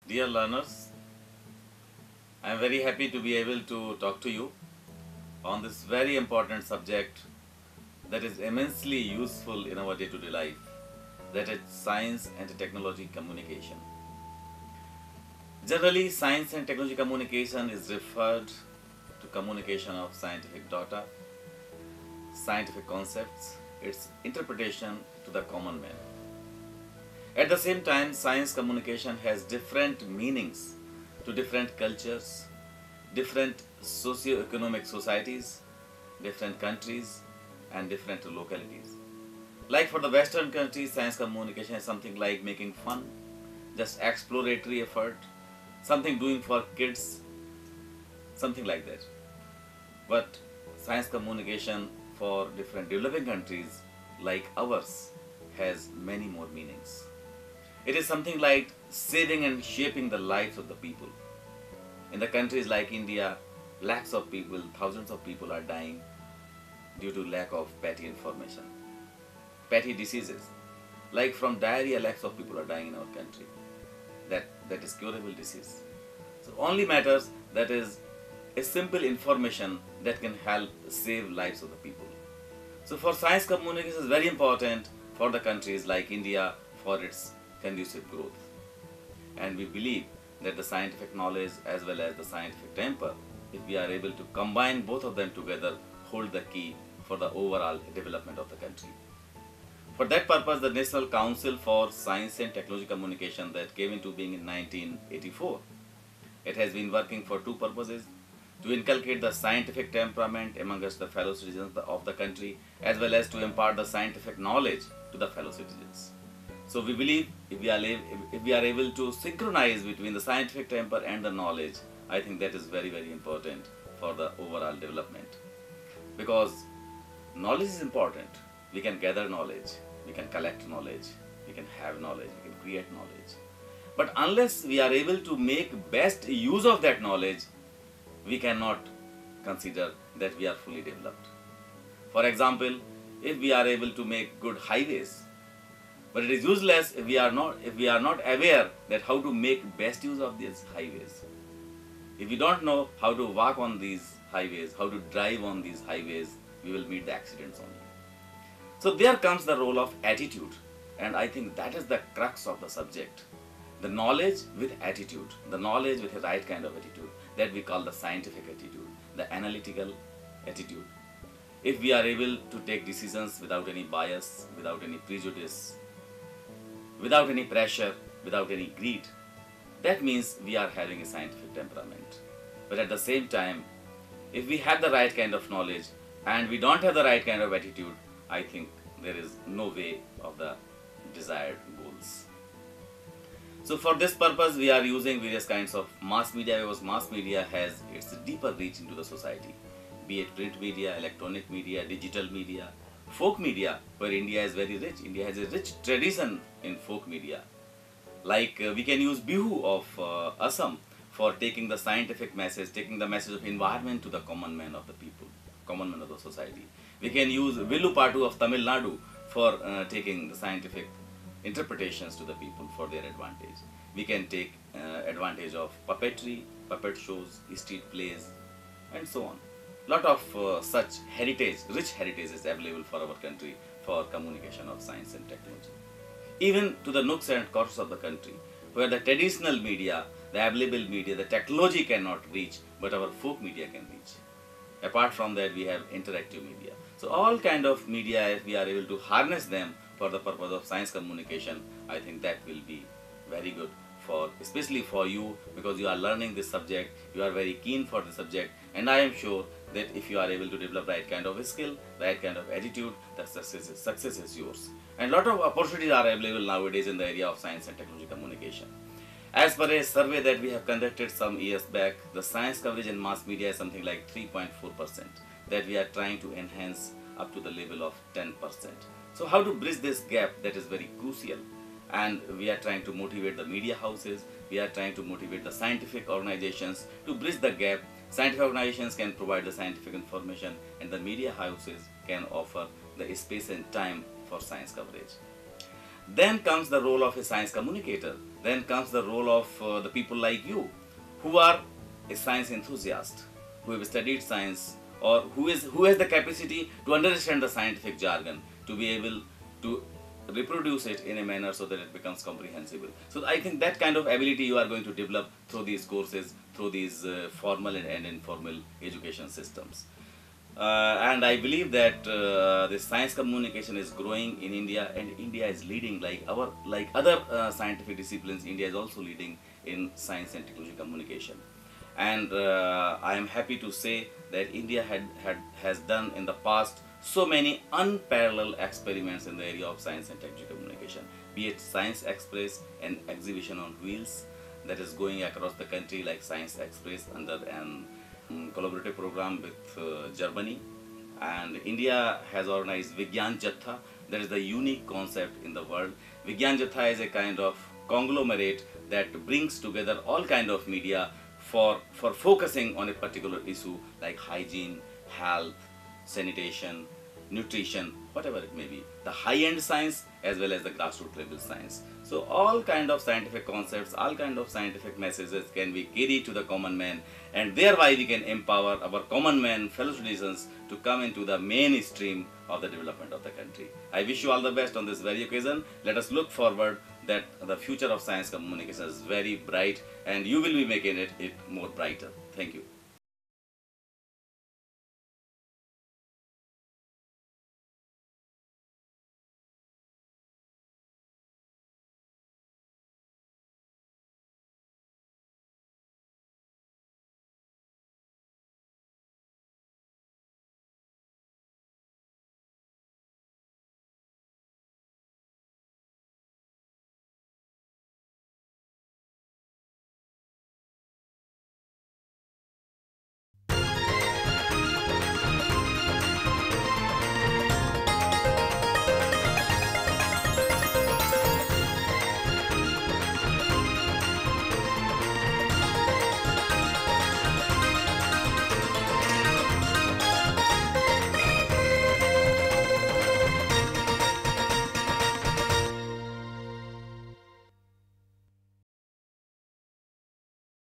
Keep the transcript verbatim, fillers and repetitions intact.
Dear learners, I am very happy to be able to talk to you on this very important subject that is immensely useful in our day-to-day life, that is science and technology communication. Generally, science and technology communication is referred to communication of scientific data, scientific concepts, its interpretation to the common man. At the same time, science communication has different meanings to different cultures, different socio-economic societies, different countries and different localities. Like for the Western countries, science communication is something like making fun, just exploratory effort, something doing for kids, something like that. But science communication for different developing countries like ours has many more meanings. It is something like saving and shaping the lives of the people. In the countries like India, lakhs of people, thousands of people are dying due to lack of petty information. Petty diseases, like from diarrhea, lakhs of people are dying in our country. That, that is curable disease. So only matters that is a simple information that can help save lives of the people. So for science communication is very important for the countries like India for its conducive growth. And we believe that the scientific knowledge as well as the scientific temper, if we are able to combine both of them together, hold the key for the overall development of the country. For that purpose, the National Council for Science and Technology Communication that came into being in nineteen eighty-four, it has been working for two purposes: to inculcate the scientific temperament amongst the fellow citizens of the country, as well as to impart the scientific knowledge to the fellow citizens. So we believe if we are, if we are able to synchronize between the scientific temper and the knowledge, I think that is very, very important for the overall development. Because knowledge is important. We can gather knowledge, we can collect knowledge, we can have knowledge, we can create knowledge. But unless we are able to make best use of that knowledge, we cannot consider that we are fully developed. For example, if we are able to make good highways, but it is useless if we are not if we are not aware that how to make best use of these highways. If we don't know how to walk on these highways, how to drive on these highways, we will meet the accidents only. So there comes the role of attitude, and I think that is the crux of the subject. The knowledge with attitude, the knowledge with the right kind of attitude, that we call the scientific attitude, the analytical attitude. If we are able to take decisions without any bias, without any prejudice, without any pressure, without any greed, that means we are having a scientific temperament. But at the same time, if we have the right kind of knowledge and we don't have the right kind of attitude, I think there is no way of the desired goals. So for this purpose, we are using various kinds of mass media, because mass media has its deeper reach into the society, be it print media, electronic media, digital media, folk media, where India is very rich. India has a rich tradition in folk media. Like uh, we can use Bihu of uh, Assam for taking the scientific message, taking the message of environment to the common man of the people, common man of the society. We can use Villupatu of Tamil Nadu for uh, taking the scientific interpretations to the people for their advantage. We can take uh, advantage of puppetry, puppet shows, street plays, and so on. Lot of uh, such heritage, rich heritage is available for our country for communication of science and technology. Even to the nooks and corners of the country, where the traditional media, the available media, the technology cannot reach, but our folk media can reach. Apart from that, we have interactive media. So all kind of media, if we are able to harness them for the purpose of science communication, I think that will be very good for, especially for you, because you are learning this subject, you are very keen for the subject, and I am sure that if you are able to develop right kind of a skill, right kind of attitude, the success is, success is yours. And lot of opportunities are available nowadays in the area of science and technology communication. As per a survey that we have conducted some years back, the science coverage in mass media is something like three point four percent, that we are trying to enhance up to the level of ten percent. So how to bridge this gap, that is very crucial. And we are trying to motivate the media houses, we are trying to motivate the scientific organizations to bridge the gap. Scientific organizations can provide the scientific information, and the media houses can offer the space and time for science coverage. Then comes the role of a science communicator. then comes the role of uh, the people like you, who are a science enthusiast, who have studied science, or who is who has the capacity to understand the scientific jargon, to be able to reproduce it in a manner so that it becomes comprehensible. So I think that kind of ability you are going to develop through these courses, through these uh, formal and, and informal education systems. Uh, and I believe that uh, the science communication is growing in India, and India is leading, like our like other uh, scientific disciplines. India is also leading in science and technology communication. And uh, I am happy to say that India had, had has done in the past so many unparalleled experiments in the area of science and technology communication, be it Science Express, an exhibition on wheels that is going across the country, like Science Express under an um, collaborative program with uh, Germany. And India has organized Vigyan Jatha, that is the unique concept in the world. Vigyan Jatha is a kind of conglomerate that brings together all kind of media for, for focusing on a particular issue like hygiene, health, sanitation, nutrition, whatever it may be, the high-end science as well as the grassroots level science. So all kind of scientific concepts, all kind of scientific messages can be carried to the common man, and thereby we can empower our common man, fellow citizens, to come into the mainstream of the development of the country. I wish you all the best on this very occasion. Let us look forward that the future of science communication is very bright, and you will be making it, it more brighter. Thank you.